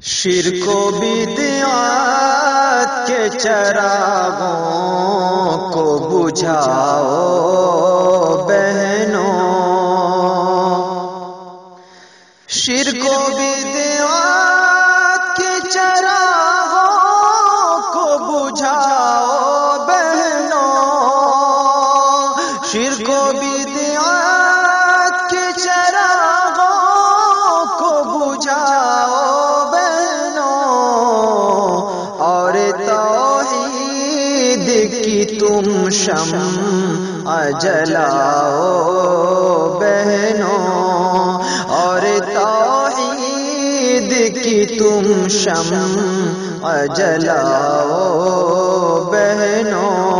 شرک و بدعات کے چراغوں کو بجھاؤ بہنوں، شرک و بدعات کے چراغوں کو بجھاؤ بہنوں، شرک و بدعات کے چراغوں کو بجھاؤ اور توحید کی تم شمع جلاؤ بہنوں، اور توحید کی تم شمع جلاؤ بہنوں۔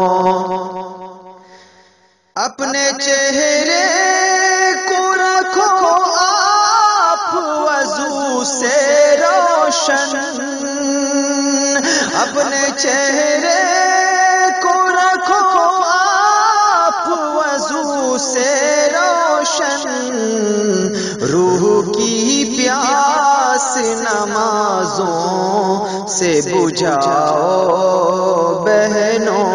اپنے چہرے کو رکھو آپ وضو سے روشن، اپنے چہرے کو رکھو آپ وضو سے روشن، روح کی پیاس نمازوں سے بجھاؤ بہنوں،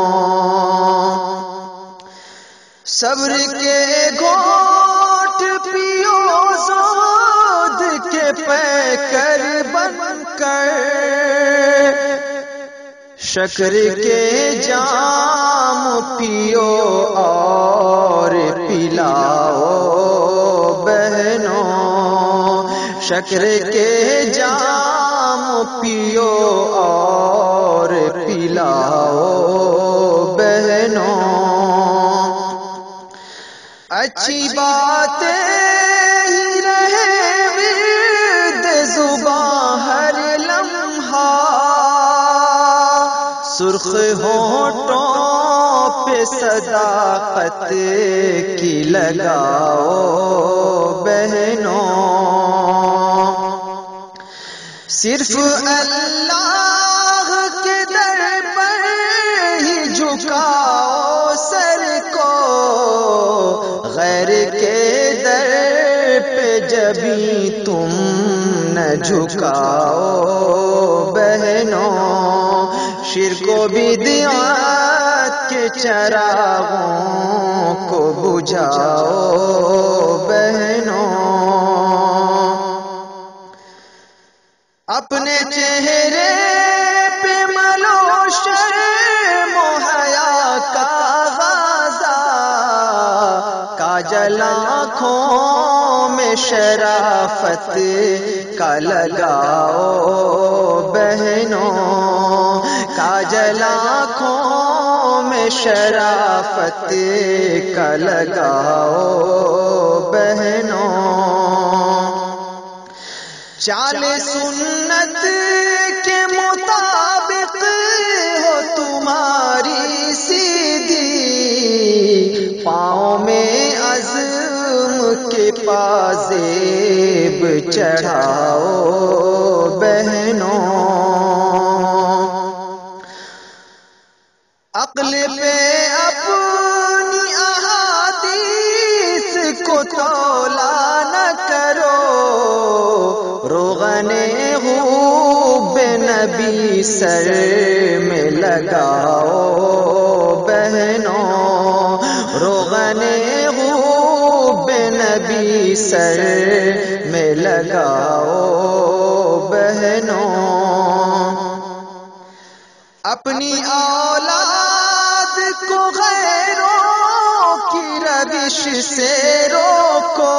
صبر کے گھونٹ پیو زود کے پیکر بن کر، شکر کے جام پیو اور پلاؤ بہنوں، شکر کے جام پیو اور پلاؤ بہنوں۔ اچھی باتیں ہی رہے ورد زباں ہر لمحہ، سرخ ہونٹوں پہ صداقت کی لگاؤ بہنوں، صرف اللہ کے در پر ہی جھکاؤ سر کو، غیر کے در پہ جبھی تم نہ جھکاؤ بہنوں، شرک و بدعات کے چراغوں کو بجھاؤ بہنوں۔ اپنے چہرے پہ ملو شرم و حیا کا غازہ، کاجل آنکھوں میں شرافت کا لگاؤ بہنوں، کاجل آنکھوں میں شرافت کا لگاؤ بہنوں، چال سنت کے مطابق ہو تمہاری سیدھی، پاؤں میں عزم کے پازیب چڑھاؤ بہنوں، عقل پہ اپنی احادیث کو تولا نہ کرو، روغن خوب نبی سر میں لگاؤ بہنوں، روغن خوب نبی سر میں لگاؤ بہنوں، اپنی اولاد کو غیروں کی روش سے روکو،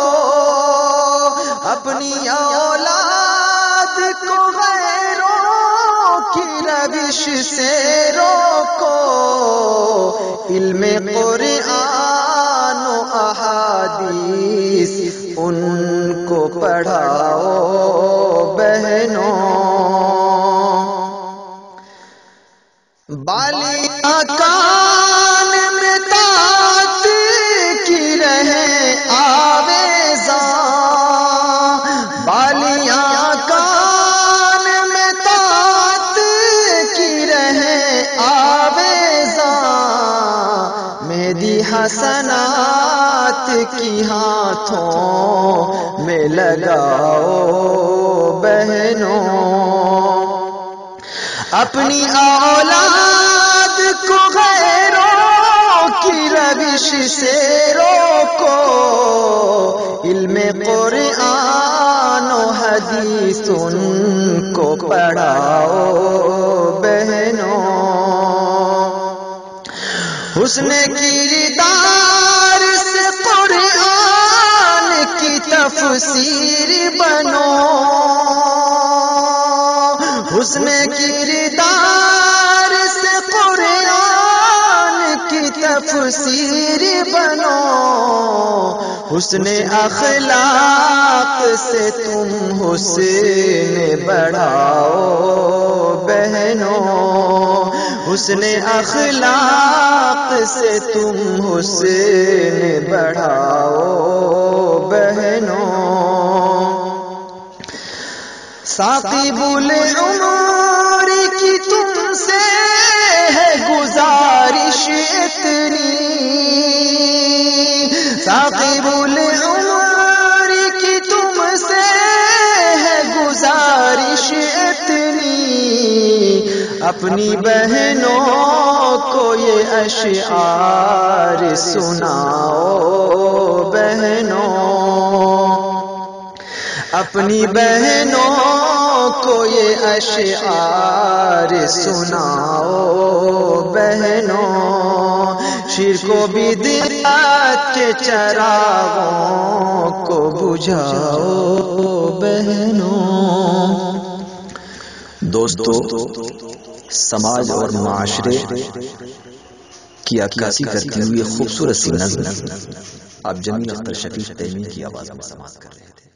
اپنی اولاد کو غیروں کی روش سے روکو، علم قرآن و احادیث ان کو پڑھاؤ بہنوں، بالیاں کان میں طاعت کی رہے آویزاں، بالیاں کان میں طاعت کی رہے آویزاں، مہدی حسنات کی ہاتھوں میں لگاؤ بہنوں، اپنی اولاد کو غیروں کی روش سے روکو، علم قرآن و حدیث ان کو پڑھاؤ بہنوں، حسن کردار سے قرآن کی تفسیر بنو، حسن کردار سے قرآن کی تفسیر بنو، حسن اخلاق سے تم حسن بڑھاؤ بہنوں، حسن اخلاق سے تم حسن بڑھاؤ بہنوں، ثاقب العمر کی تم سے ہے گزارش اتنی، ثاقب العمر کی تم سے ہے گزارش اتنی، اپنی بہنوں کو یہ اشعار سناؤ بہنوں، اپنی بہنوں کو یہ اشعار سناؤ بہنوں، شرک و بدعت کے چراغوں کو بجھاؤ بہنوں۔ دوستو، سماج اور معاشرے کی عکاسی کرتی ہوئی خوبصورت سی نظم آپ جمیل اختر شفیق تیمی کی آواز میں سماعت کر رہے تھے۔